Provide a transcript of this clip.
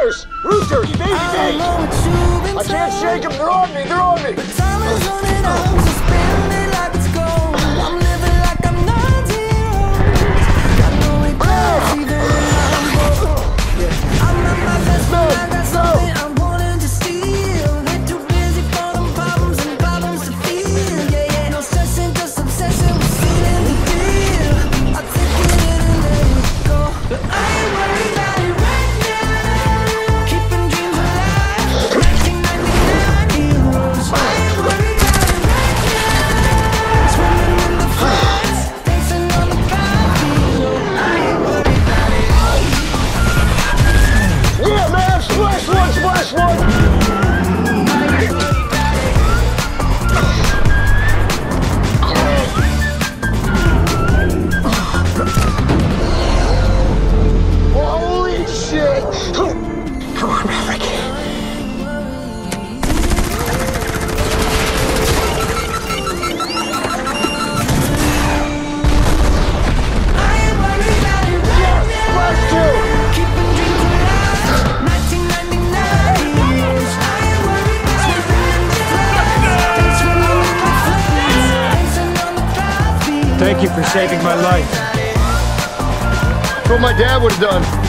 Roosters! Roosters! Baby days! I can't shake them. They're on me. They're on me. Time is running out, so spend it like it's gold. I'm living like I'm 90. Got no regrets, even when I'm broke. Yeah, I'm at my best when I got something I'm wanting to steal. Way too busy for them problems and problems to feel. Yeah, yeah, no stressing, just obsession with sealing the deal. I take it in and let it go, but I ain't worried about it right now. Keeping dreams alive, 1999 heroes. I ain't worried about it right now. Swimming in the floods, dancing on the battlefield. I ain't worried about it. Yeah, man! Splash one! Splash one! Holy shit! Come on, Maverick. I ain't worried about it right now. Splash two! Keeping dreams alive, 1999 heroes. I ain't worried about it. Swimming in the floods, dancing on the battlefield. Thank you for saving my life. That's what my dad would have done.